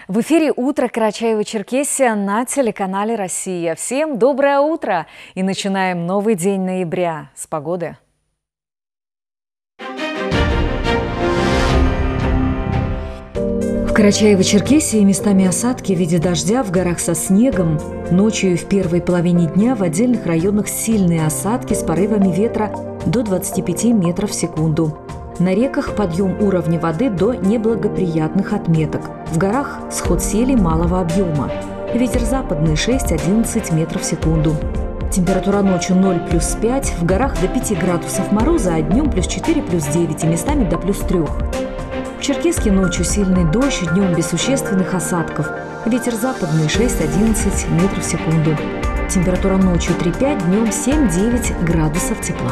В эфире «Утро Карачаево-Черкесия» на телеканале «Россия». Всем доброе утро! И начинаем новый день ноября с погоды. В Карачаево-Черкесии местами осадки в виде дождя, в горах со снегом. Ночью и в первой половине дня в отдельных районах сильные осадки с порывами ветра до 25 метров в секунду. На реках подъем уровня воды до неблагоприятных отметок. В горах сход сели малого объема. Ветер западный 6-11 метров в секунду. Температура ночью 0 плюс 5, в горах до 5 градусов мороза, а днем плюс 4 плюс 9 и местами до плюс 3. В Черкесске ночью сильный дождь, днем без существенных осадков. Ветер западный 6-11 метров в секунду. Температура ночью 3-5, днем 7-9 градусов тепла.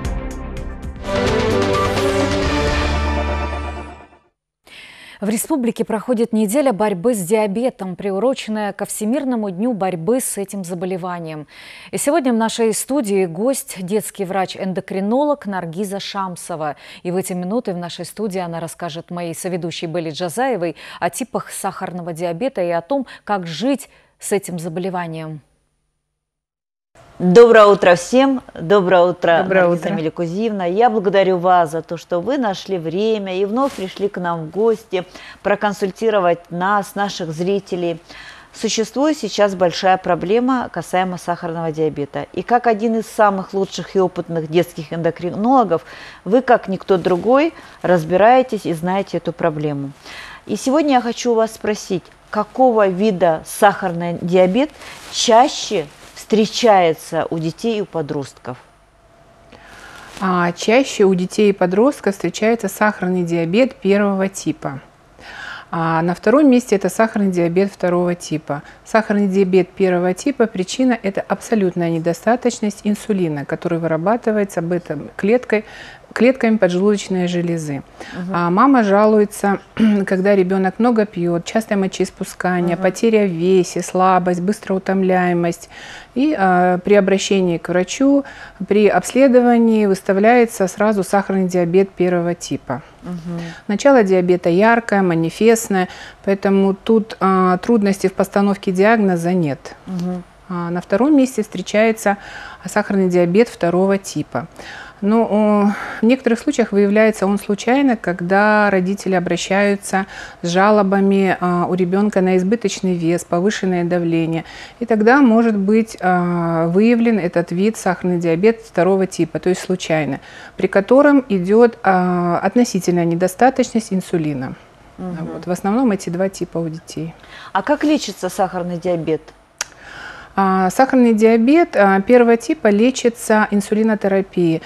В республике проходит неделя борьбы с диабетом, приуроченная ко Всемирному дню борьбы с этим заболеванием. И сегодня в нашей студии гость, детский врач-эндокринолог Наргиза Шамсова. И в эти минуты в нашей студии она расскажет моей соведущей Белли Джазаевой о типах сахарного диабета и о том, как жить с этим заболеванием. Доброе утро всем. Доброе утро, Наргиза Меликузиевна. Я благодарю вас за то, что вы нашли время и вновь пришли к нам в гости, проконсультировать нас, наших зрителей. Существует сейчас большая проблема касаемо сахарного диабета. И как один из самых лучших и опытных детских эндокринологов, вы, как никто другой, разбираетесь и знаете эту проблему. И сегодня я хочу вас спросить, какого вида сахарный диабет чаще встречается у детей и у подростков? Чаще у детей и подростков встречается сахарный диабет первого типа. На втором месте это сахарный диабет второго типа. Сахарный диабет первого типа причина – это абсолютная недостаточность инсулина, который вырабатывается клетками поджелудочной железы. Мама жалуется, когда ребенок много пьет, частое мочеиспускание, потеря в весе, слабость, быстрая утомляемость. И при обращении к врачу, при обследовании выставляется сразу сахарный диабет первого типа. Начало диабета яркое, манифестное, поэтому тут трудностей в постановке диагноза нет. На втором месте встречается сахарный диабет второго типа. Но в некоторых случаях выявляется он случайно, когда родители обращаются с жалобами у ребенка на избыточный вес, повышенное давление. И тогда может быть выявлен этот вид сахарный диабет второго типа, то есть случайно, при котором идет относительная недостаточность инсулина. Вот, в основном эти два типа у детей. А как лечится сахарный диабет? Сахарный диабет первого типа лечится инсулинотерапией.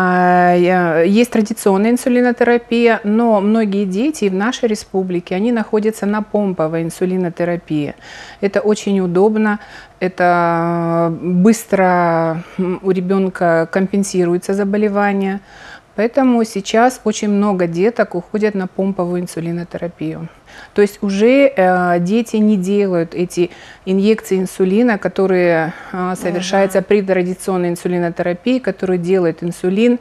Есть традиционная инсулинотерапия, но многие дети в нашей республике, они находятся на помповой инсулинотерапии. Это очень удобно, это быстро у ребенка компенсируется заболевание. Поэтому сейчас очень много деток уходят на помповую инсулинотерапию. То есть уже дети не делают эти инъекции инсулина, которые совершаются при традиционной инсулинотерапии, которую делает инсулин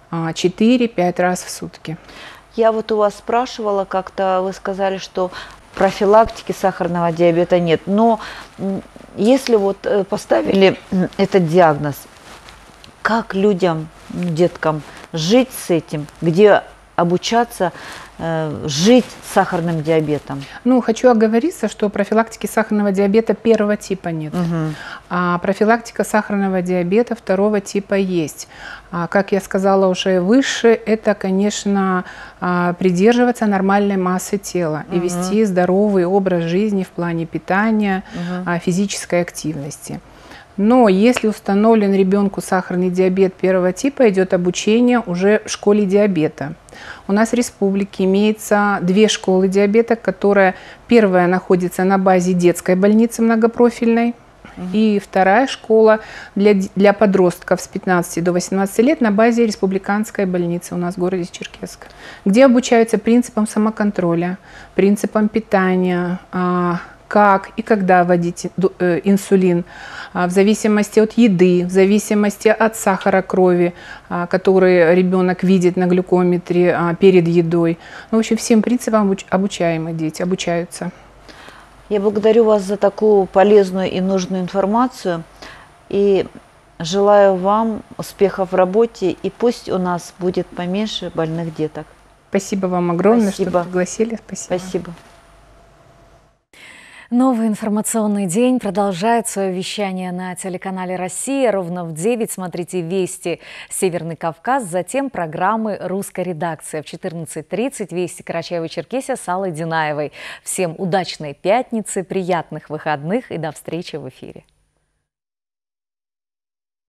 4-5 раз в сутки. Я вот у вас спрашивала, как-то вы сказали, что профилактики сахарного диабета нет. Но если вот поставили этот диагноз, как людям, деткам жить с этим, где обучаться жить с сахарным диабетом? Ну, хочу оговориться, что профилактики сахарного диабета первого типа нет, а профилактика сахарного диабета второго типа есть. Как я сказала уже выше, это, конечно, придерживаться нормальной массы тела и вести здоровый образ жизни в плане питания, физической активности. Но если установлен ребенку сахарный диабет первого типа, идет обучение уже в школе диабета. У нас в республике имеется 2 школы диабета, которая первая находится на базе детской больницы многопрофильной, и вторая школа для подростков с 15 до 18 лет на базе республиканской больницы у нас в городе Черкесск, где обучаются принципам самоконтроля, принципам питания, как и когда вводить инсулин, в зависимости от еды, в зависимости от сахара крови, который ребенок видит на глюкометре перед едой. Ну, в общем, всем принципам обучаемые дети обучаются. Я благодарю вас за такую полезную и нужную информацию. И желаю вам успехов в работе. И пусть у нас будет поменьше больных деток. Спасибо вам огромное, Спасибо. что пригласили. Спасибо. Спасибо. Новый информационный день продолжает свое вещание на телеканале «Россия». Ровно в 9 смотрите «Вести Северный Кавказ», затем программы «Русская редакция». В 14:30 «Вести Карачаево-Черкесия» с Аллой Динаевой. Всем удачной пятницы, приятных выходных и до встречи в эфире.